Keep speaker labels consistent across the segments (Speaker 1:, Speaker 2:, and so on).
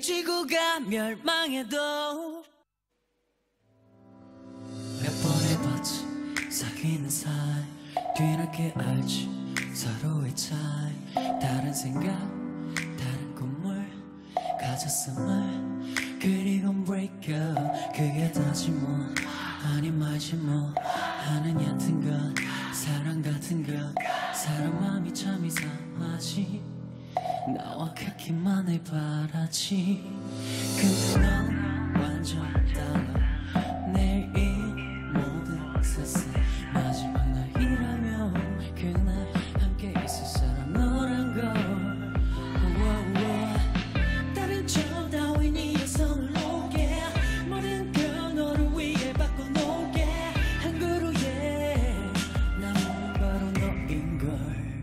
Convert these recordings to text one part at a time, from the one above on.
Speaker 1: 지구가 멸망해도 몇 번 해봤지 사귀는 사이 뒤늦게 알지 서로의 차이 다른 생각 다른 꿈을 가졌음을 그리고 break up 그게 다지 뭐 아니 말지 뭐 하는 얕은 것 사랑 같은 것 사람 마음이 참 이상하지 나와 같기만을 바라지 근데 넌 완전 달라 내일 이 모든 세상 마지막 날이라면 그날 함께 있을 사람 너란 걸 다른 점 따윈 이어 손을 놓게 모든 걸 너를 위해 바꿔놓게 한 그루에 나무는 바로 너인 걸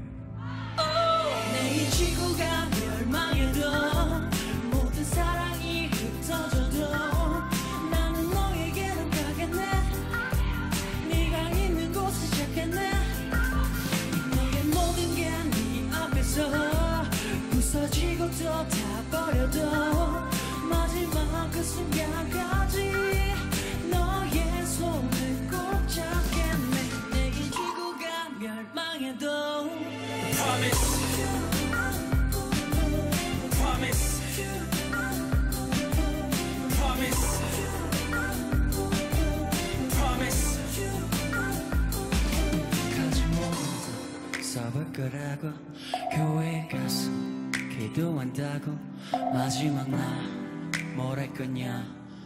Speaker 1: 내일 지구가 멸망해도 모든 사랑이 흩어져도 나는 너에게로 가겠네 네가 있는 곳에 찾겠네 너의 모든 게 네 앞에서 부서지고 또 다 버려도 마지막 그 순간까지 너의 손을 꼭 잡겠네 내일 지구가 멸망해도 Promise Promise Promise Promise 가지 못해도 써볼 거라고 교회에 가서 기도한다고 마지막 날 뭘 할 거냐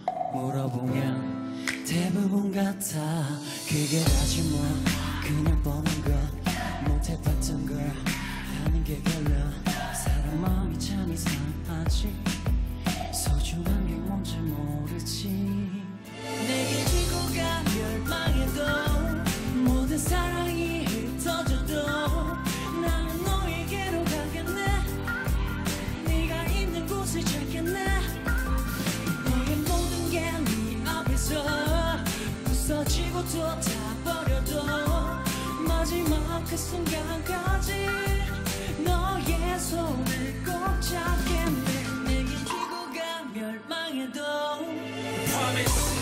Speaker 1: 물어보면 대부분 같아 그게 다지 뭐 그냥 뻔한 거 못해봤던 걸 하는 게 별로 사람 마음이 참 이상하지 소중한 게 뭔지 모르지 내일 지구가 멸망해도 모든 사랑이 흩어져도 나는 너에게로 가겠네 네가 있는 곳을 찾겠네 너의 모든 게 네 앞에서 부서지고 또 다 버려도 마지막 그 순간까지 너의 손을 꼭 잡겠네 내일 지구가 멸망해도 Promise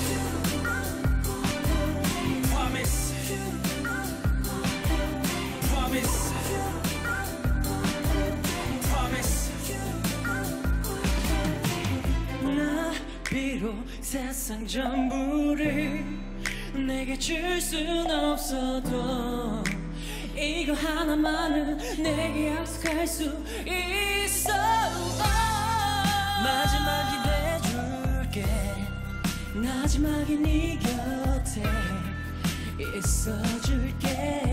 Speaker 1: Promise Promise Promise 나 비록 세상 전부를 내게 줄 순 없어도 이거 하나만은 내게 약속할 수 있어 마지막이 돼줄게 마지막이 네 곁에 있어줄게